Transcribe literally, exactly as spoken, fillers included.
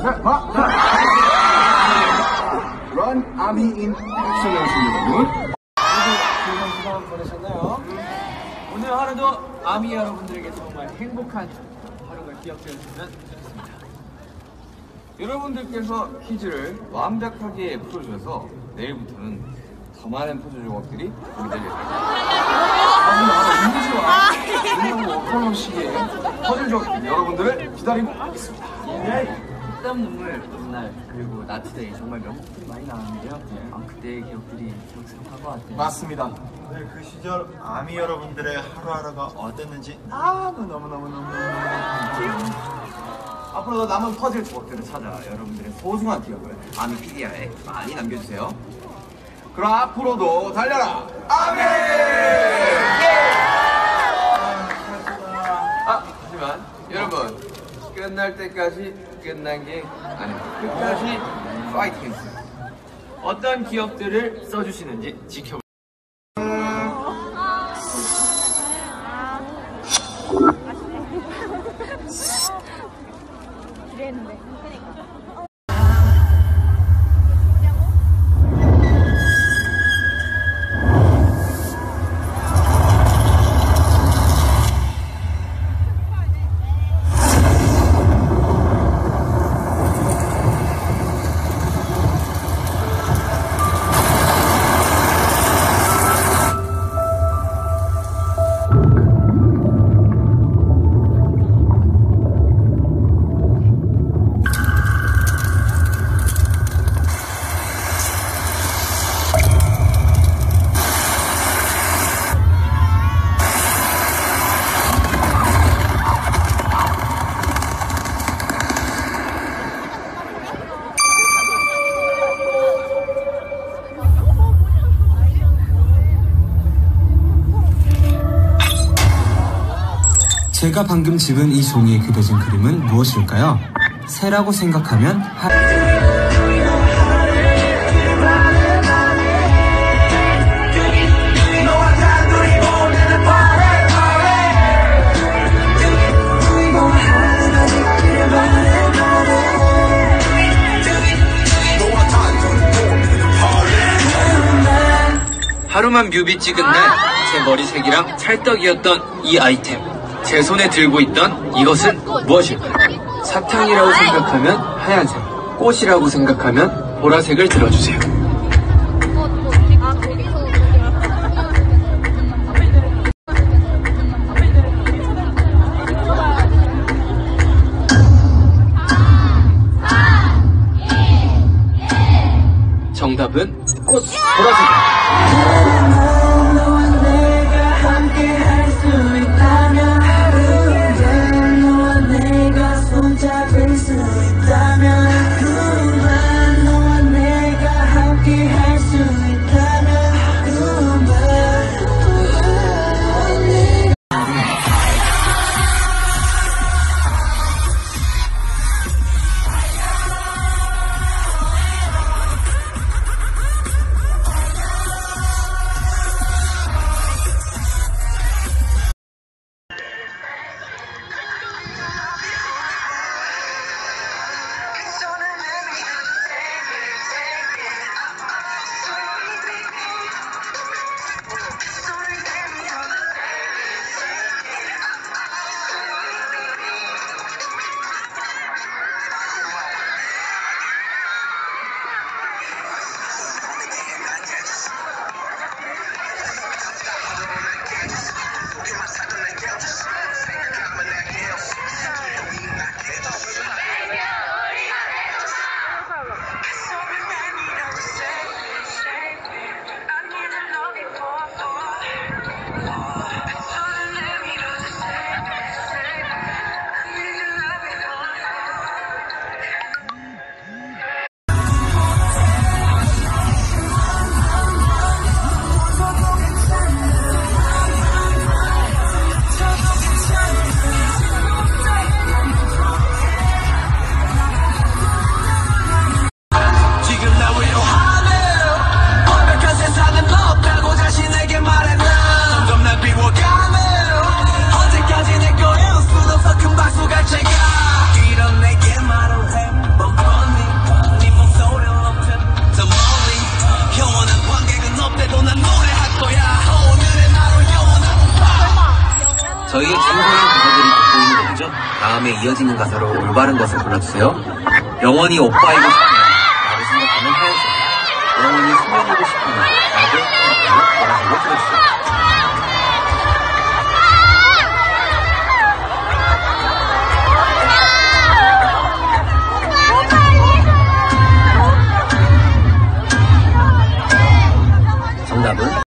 Run Army in Excellence 여러분. 모두 즐거운 시간 보내셨나요? 오늘 하루도 아미 여러분들에게 정말 행복한 하루가 기억되었으면 좋겠습니다. 여러분들께서 퀴즈를 완벽하게 풀어주셔서 내일부터는 더 많은 포즈 조각들이 공개될 예정입니다. 민지와 민영호 컬러식의 퍼즐 조각 여러분들을 기다리고 있습니다. 땀 눈물 그날 그리고 나트데이 정말 명곡들이 많이 나왔는데요. 아, 그때의 기억들이 기억스럽한 것 같아요. 맞습니다. 네, 그 시절 아미 여러분들의 하루하루가 어땠는지 너무너무너무너무 앞으로도 남은 퍼즐 조각들을 찾아 여러분들의 소중한 기억을 아미 피디아에 많이 남겨주세요. 그럼 앞으로도 달려라 아미! 아 하지만 여러분 끝날 때까지 끝난 게 아닙니다. 끝까지 파이팅 했습니다. 어떤 기억들을 써주시는지 지켜보세요. 제가 방금 집은 이 종이에 그려진 그림은 무엇일까요? 새라고 생각하면 하... 하루만 뮤비 찍은 날 제 머리색이랑 찰떡이었던 이 아이템, 제 손에 들고 있던 이것은 무엇일까요? 사탕이라고 생각하면 하얀색, 꽃이라고 생각하면 보라색을 들어주세요. 정답은 꽃, 보라색입니다. 다음에 이어지는 가사로 올바른 것을 골라주세요. 영원히 오빠이고 싶으면 나를 생각하면 하얀색. 영원히 소원이고 싶으면 나도 생각하면 보라색을 골라주세요.